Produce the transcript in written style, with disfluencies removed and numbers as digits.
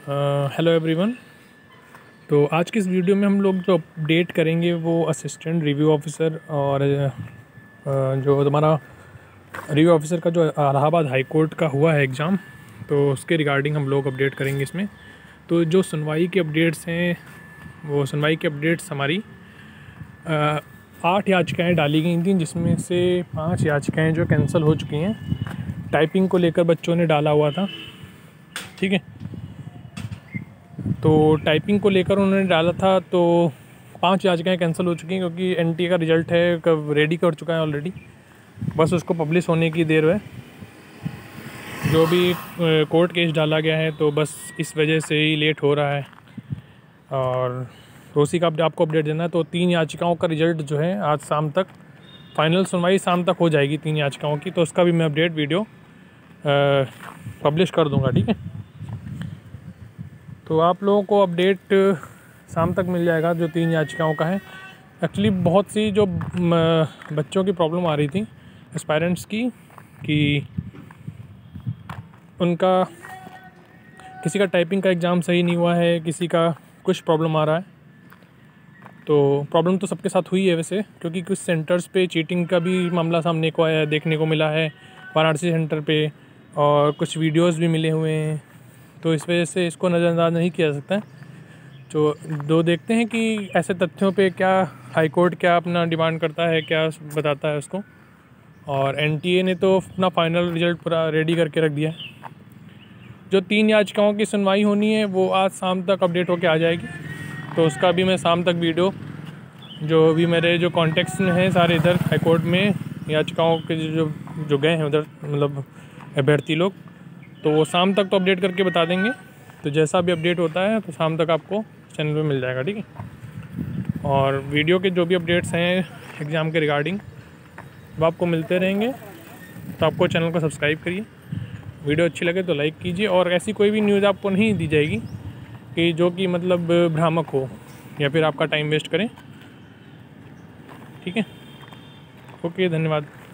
Hello everyone. तो आज की इस वीडियो में हम लोग जो अपडेट करेंगे वो असिस्टेंट रिव्यू ऑफिसर और जो हमारा रिव्यू ऑफिसर का जो इलाहाबाद हाई कोर्ट का हुआ है एग्ज़ाम, तो उसके रिगार्डिंग हम लोग अपडेट करेंगे इसमें। तो जो सुनवाई के अपडेट्स हैं, वो सुनवाई के अपडेट्स हमारी 8 याचिकाएँ डाली गई थी, जिसमें से 5 याचिकाएँ जो कैंसिल हो चुकी हैं। टाइपिंग को लेकर बच्चों ने डाला हुआ था, ठीक है। तो टाइपिंग को लेकर उन्होंने डाला था, तो 5 याचिकाएँ कैंसिल हो चुकी हैं क्योंकि एनटीए का रिज़ल्ट है कब रेडी कर चुका है ऑलरेडी, बस उसको पब्लिश होने की देर है। जो भी कोर्ट केस डाला गया है तो बस इस वजह से ही लेट हो रहा है, और तो उसी का आपको अपडेट देना है। तो 3 याचिकाओं का रिज़ल्ट जो है आज शाम तक, फाइनल सुनवाई शाम तक हो जाएगी 3 याचिकाओं की, तो उसका भी मैं अपडेट वीडियो पब्लिश कर दूँगा, ठीक है। तो आप लोगों को अपडेट शाम तक मिल जाएगा जो 3 याचिकाओं का है। एक्चुअली बहुत सी जो बच्चों की प्रॉब्लम आ रही थी एस्पायरेंट्स की, कि उनका किसी का टाइपिंग का एग्ज़ाम सही नहीं हुआ है, किसी का कुछ प्रॉब्लम आ रहा है। तो प्रॉब्लम तो सबके साथ हुई है वैसे, क्योंकि कुछ सेंटर्स पे चीटिंग का भी मामला सामने को आया, देखने को मिला है वाराणसी सेंटर पे, और कुछ वीडियोज़ भी मिले हुए हैं। तो इस वजह से इसको नज़रअंदाज नहीं किया जा सकता है। जो देखते हैं कि ऐसे तथ्यों पे क्या हाई कोर्ट क्या अपना डिमांड करता है, क्या बताता है उसको। और एनटीए ने तो अपना फाइनल रिज़ल्ट पूरा रेडी करके रख दिया है। जो 3 याचिकाओं की सुनवाई होनी है वो आज शाम तक अपडेट होके आ जाएगी, तो उसका भी मैं शाम तक वीडियो, जो भी मेरे जो कॉन्टेक्ट्स में हैं सारे इधर हाई कोर्ट में याचिकाओं के जो गए हैं उधर, मतलब अभ्यर्थी लोग, तो वो शाम तक तो अपडेट करके बता देंगे। तो जैसा भी अपडेट होता है तो शाम तक आपको चैनल पे मिल जाएगा, ठीक है। और वीडियो के जो भी अपडेट्स हैं एग्ज़ाम के रिगार्डिंग वो आपको मिलते रहेंगे, तो आपको चैनल को सब्सक्राइब करिए। वीडियो अच्छी लगे तो लाइक कीजिए, और ऐसी कोई भी न्यूज़ आपको नहीं दी जाएगी कि जो कि मतलब भ्रामक हो या फिर आपका टाइम वेस्ट करें, ठीक है। ओके, धन्यवाद।